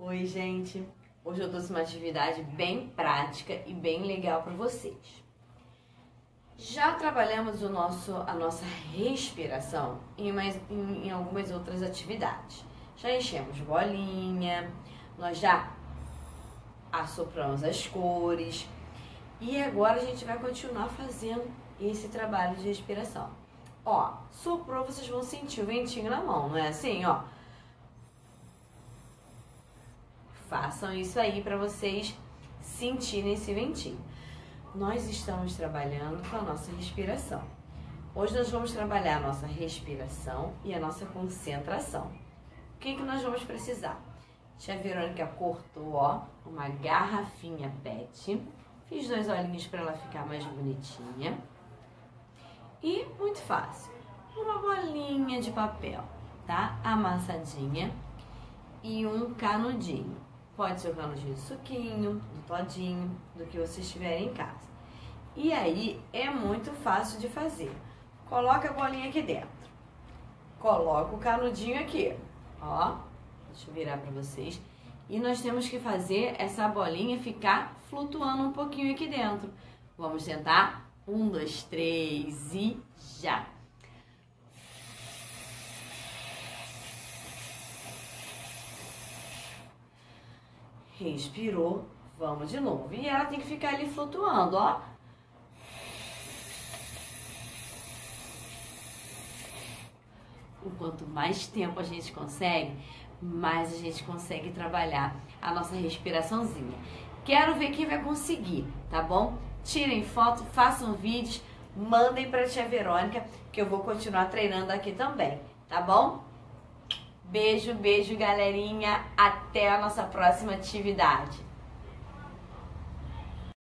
Oi, gente! Hoje eu trouxe uma atividade bem prática e bem legal para vocês. Já trabalhamos a nossa respiração em algumas outras atividades. Já enchemos bolinha, nós já assopramos as cores e agora a gente vai continuar fazendo esse trabalho de respiração. Ó, soprou, vocês vão sentir o ventinho na mão, não é assim, ó? Façam isso aí para vocês sentirem esse ventinho. Nós estamos trabalhando com a nossa respiração. Hoje nós vamos trabalhar a nossa respiração e a nossa concentração. O que nós vamos precisar? Tia Verônica cortou, ó, uma garrafinha PET. Fiz 2 olhinhos para ela ficar mais bonitinha. E muito fácil, uma bolinha de papel, tá? Amassadinha e um canudinho. Pode ser o canudinho de suquinho, do todinho, do que vocês tiverem em casa. E aí é muito fácil de fazer. Coloca a bolinha aqui dentro. Coloca o canudinho aqui, ó. Deixa eu virar para vocês. E nós temos que fazer essa bolinha ficar flutuando um pouquinho aqui dentro. Vamos tentar? 1, 2, 3 e já! Respirou, vamos de novo. E ela tem que ficar ali flutuando, ó. Quanto mais tempo a gente consegue, mais a gente consegue trabalhar a nossa respiraçãozinha. Quero ver quem vai conseguir, tá bom? Tirem foto, façam vídeos, mandem pra tia Verônica, que eu vou continuar treinando aqui também, tá bom? Beijo, beijo, galerinha. Até a nossa próxima atividade.